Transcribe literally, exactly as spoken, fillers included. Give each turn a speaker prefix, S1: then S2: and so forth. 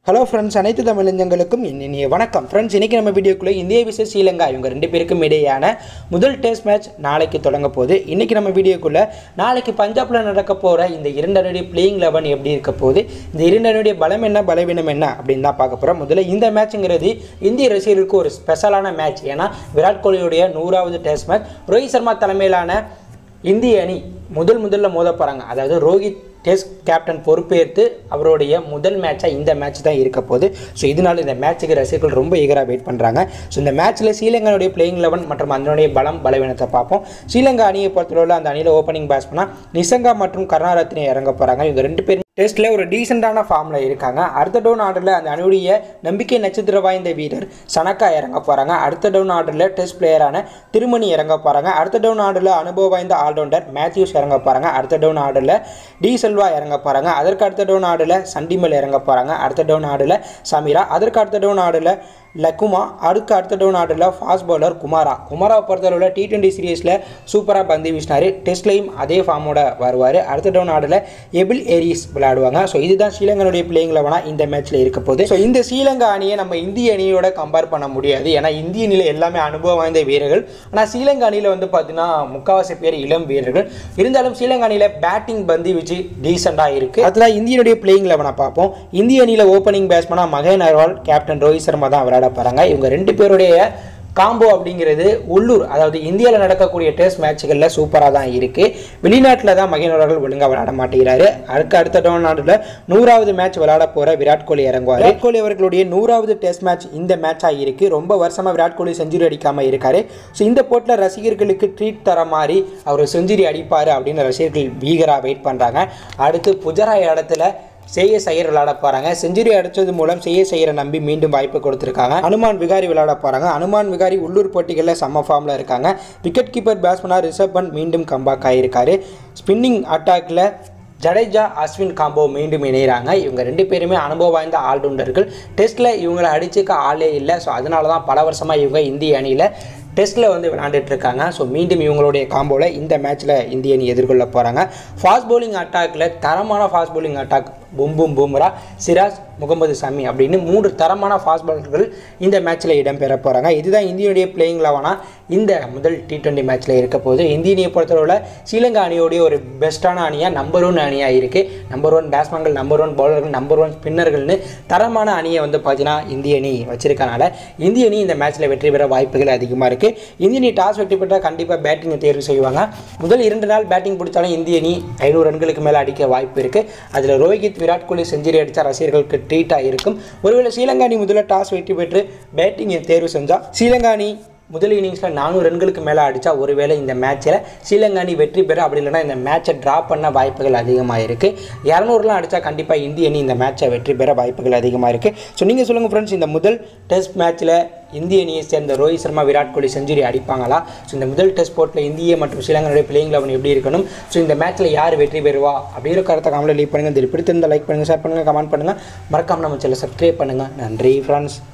S1: Hello friends, அனைத்து தமிழஞ்சங்களுக்கும் இனிய வணக்கம். ஃப்ரெண்ட்ஸ், இன்றைக்கி நம்ம வீடியோக்குள்ளே இந்தியா விசஸ் ஸ்ரீலங்கா இவங்க ரெண்டு பேருக்கும் இடையான முதல் டெஸ்ட் மேட்ச் நாளைக்கு தொடங்க போகுது. இன்றைக்கி நம்ம வீடியோக்குள்ளே நாளைக்கு பஞ்சாபில் நடக்க போகிற இந்த இரண்டு அணியுடைய பிளேயிங் லெவன் எப்படி இருக்க போகுது, இந்த இரண்டு அணியுடைய பலம் என்ன பலவீனம் என்ன அப்படின்னு தான் பார்க்க போகிறோம். முதல்ல இந்த மேட்ச்ங்கிறது இந்திய ரசிகர்களுக்கு ஒரு ஸ்பெஷலான மேட்ச். ஏன்னா விராட் கோலியுடைய நூறாவது டெஸ்ட் மேட்ச் ரோஹித் சர்மா தலைமையிலான இந்திய அணி முதல் முதல்ல மோத போகிறாங்க. அதாவது ரோஹித் டெஸ்ட் கேப்டன் பொறுப்பேற்று அவருடைய முதல் மேட்சாக இந்த மேட்ச் தான் இருக்க போகுது. ஸோ இதனால் இந்த மேட்ச்சுக்கு ரசிகர்கள் ரொம்ப ஈகராக வெயிட் பண்ணுறாங்க. ஸோ இந்த மேட்ச்சில் ஸ்ரீலங்காவுடைய பிளேயிங் லெவன் மற்றும் அதனுடைய பலம் பலவீனத்தை பார்ப்போம். ஸ்ரீலங்கா அணியை பொறுத்தவரை அந்த அணியில் ஓப்பனிங் பேட்ஸ்மேனாக நிசங்கா மற்றும் கருணாரத்னே இறங்க போகிறாங்க. இவங்க ரெண்டு பேரும் டெஸ்ட்டில் ஒரு டீசெண்டான ஃபார்மில் இருக்காங்க. அடுத்த டவுன் ஆர்டரில் அந்த அணியுடைய நம்பிக்கை நட்சத்திர வாய்ந்த வீரர் சனக்கா இறங்க போகிறாங்க. அடுத்த டவுன் ஆர்டரில் டெஸ்ட் பிளேயரான திருமணி இறங்க போகிறாங்க. அடுத்த டவுன் ஆர்டரில் அனுபவ வாய்ந்த ஆல்ரவுண்டர் மேத்யூஸ் இறங்க போகிறாங்க. அடுத்த டவுன் ஆர்டரில் டி செல்வா இறங்க போகிறாங்க. அதற்கு அடுத்த டவுன் ஆர்டரில் சண்டிமல் இறங்க போகிறாங்க. அடுத்த டவுன் ஆர்டரில் சமீரா. அதற்கு அடுத்த டவுன் ஆர்டரில் லக்குமா. அடுத்த அடுத்த டவுன் ஆர்டரில் ஃபாஸ்ட் பவுலர் குமாரா. குமாராவை பொறுத்தளவில் டி டுவெண்ட்டி சீரீஸில் சூப்பராக பந்து வீசினார். டெஸ்ட்லையும் அதே ஃபார்மோட வருவார். அடுத்த டவுன் ஆர்டரில் எபில் ஏரிஸ் விளையாடுவாங்க. ஸோ இதுதான் ஸ்ரீலங்கனுடைய பிளேயிங் லெவனாக இந்த மேட்ச்சில் இருக்க போகுது. ஸோ இந்த ஸ்ரீலங்கா அணியை நம்ம இந்திய அணியோட கம்பேர் பண்ண முடியாது. ஏன்னா இந்திய அணியில் எல்லாமே அனுபவம் வாய்ந்த வீரர்கள். ஆனால் ஸ்ரீலங்கா அணியில் வந்து பார்த்தீங்கன்னா முக்கால்வாசி பேர் இளம் வீரர்கள். இருந்தாலும் ஸ்ரீலங்கா அணியில் பேட்டிங் பந்து வீச்சு டீசெண்டாக இருக்குது. அதில் இந்தியனுடைய பிளேயிங் லெவனை பார்ப்போம். இந்திய அணியில் ஓப்பனிங் பேட்ஸ்மனாக மகேன் அகர்வால், கேப்டன் ரோஹித் சர்மா தான் விளையாட போகிறாங்க. இவங்க ரெண்டு பேருடைய காம்போ அப்படிங்கிறது உள்ளூர், அதாவது இந்தியாவில் நடக்கக்கூடிய டெஸ்ட் மேட்சுகளில் சூப்பராக தான் இருக்குது. வெளிநாட்டில் தான் மகேன் அவர்கள் ஒழுங்காக விளையாட மாட்டேங்கிறாரு. அடுத்த அடுத்த டவுன் ஆர்டரில் நூறாவது மேட்ச் விளையாட போகிற விராட் கோலி இறங்குவார். விராட் கோலி அவர்களுடைய நூறாவது டெஸ்ட் மேட்ச் இந்த மேட்சாக இருக்குது. ரொம்ப வருஷமாக விராட் கோலி செஞ்சுரி அடிக்காமல் இருக்காரு. ஸோ இந்த போட்டில் ரசிகர்களுக்கு ட்ரீட் தர மாதிரி அவர் செஞ்சுரி அடிப்பார் அப்படின்னு ரசிகர்கள் வீகராக வெயிட் பண்ணுறாங்க. அடுத்து புஜராய் இடத்துல செய்ய செய்யர் விளையாட போகிறாங்க. செஞ்சுரி அடித்தது மூலம் செய்ய செய்யரை நம்பி மீண்டும் வாய்ப்பு கொடுத்துருக்காங்க. அனுமான் விகாரி விளையாட போகிறாங்க. அனுமான் விகாரி உள்ளூர் போட்டிகளில் செம்ம ஃபார்மில் இருக்காங்க. விக்கெட் கீப்பர் பேட்ஸ்மனாக ரிஷப் பண்ட் மீண்டும் கம்பேக் ஆகியிருக்காரு. ஸ்பின்னிங் அட்டாக்கில் ஜடேஜா அஸ்வின் காம்போ மீண்டும் இணைகிறாங்க. இவங்க ரெண்டு பேருமே அனுபவம் வாய்ந்த ஆல்ரவுண்டர்கள். டெஸ்ட்டில் இவங்களை அடிச்சுக்க ஆளே இல்லை. ஸோ அதனால தான் பல வருஷமாக இவங்க இந்திய அணியில் டெஸ்ட்டில் வந்து விளையாண்டுட்டு இருக்காங்க. ஸோ மீண்டும் இவங்களுடைய காம்போவில் இந்த மேட்ச்சில் இந்திய அணி எதிர்கொள்ள போகிறாங்க. ஃபாஸ்ட் பவுலிங் அட்டாக்கில் தரமான ஃபாஸ்ட் பவுலிங் அட்டாக் பும் பும் பும்ரா, சிராஜ், முகமது சமி அப்படின்னு மூன்று தரமான ஃபாஸ்ட் பவுலர்கள் இந்த மேட்ச்சில் இடம்பெற போகிறாங்க. இதுதான் இந்தியனுடைய பிளேயிங் லெவனாக இந்த முதல் டி டுவெண்ட்டி மேட்ச்சில் இருக்க போது. இந்திய அணியை பொறுத்தவரை ஸ்ரீலங்கா அணியோடைய ஒரு பெஸ்ட்டான அணியாக நம்பர் ஒன் அணியாக இருக்குது. நம்பர் ஒன் பேட்ஸ்மேன்கள், நம்பர் ஒன் பவுலர்கள், நம்பர் ஒன் ஸ்பின்னர்கள்னு தரமான அணியை வந்து பார்த்தீங்கன்னா இந்திய அணி வச்சிருக்கனால இந்திய அணி இந்த மேட்ச்சில் வெற்றி பெற வாய்ப்புகள் அதிகமாக இருக்குது. இந்திய அணி டாஸ் வெற்றி பெற்றால் கண்டிப்பாக பேட்டிங்கை தேர்வு செய்வாங்க. முதல் இரண்டு நாள் பேட்டிங் பிடிச்சாலும் இந்திய அணி ஐநூறு ரன்களுக்கு மேலே அடிக்க வாய்ப்பு இருக்குது. அதில் ரோஹித் விராட் கோலி செஞ்சுரி அடித்தா ரசிகர்களுக்கு ட்ரீட்டாக இருக்கும். ஒருவேளை ஸ்ரீலங்கா அணி முதல்ல டாஸ் வெற்றி பெற்று பேட்டிங்கை தேர்வு செஞ்சால் ஸ்ரீலங்கா அணி முதல் இன்னிங்ஸில் நானூறு ரன்களுக்கு மேலே அடித்தா ஒருவேளை இந்த மேட்ச்சில் ஸ்ரீலங்கா அணி வெற்றி பெற, அப்படி இல்லைனா இந்த மேட்சை ட்ரா பண்ண வாய்ப்புகள் அதிகமாக இருக்குது. இரநூறுலாம் அடித்தா கண்டிப்பாக இந்திய அணி இந்த மேட்சை வெற்றி பெற வாய்ப்புகள் அதிகமாக இருக்குது. ஸோ நீங்கள் சொல்லுங்கள் ஃப்ரெண்ட்ஸ், இந்த முதல் டெஸ்ட் மேட்ச்சில் இந்திய அணியை சேர்ந்த ரோஹித் சர்மா, விராட் கோலி செஞ்சுரி அடிப்பாங்களா? ஸோ இந்த முதல் டெஸ்ட் போட்டில் இந்திய மற்றும் ஸ்ரீலங்காவுடைய பிளேயிங் லெவன் எப்படி இருக்கணும்? ஸோ இந்த மேட்ச்சில் யார் வெற்றி பெறுவா அப்படிங்கிற கருத்தை கமெண்ட்டில் லீவ் பண்ணுங்கள். இது பிடித்திருந்தால் லைக் பண்ணுங்கள், ஷேர் பண்ணுங்கள், கமெண்ட் பண்ணுங்கள். மறக்காமல் நம்ம சேனலை சப்ஸ்கிரைப் பண்ணுங்கள். நன்றி ஃப்ரெண்ட்ஸ்.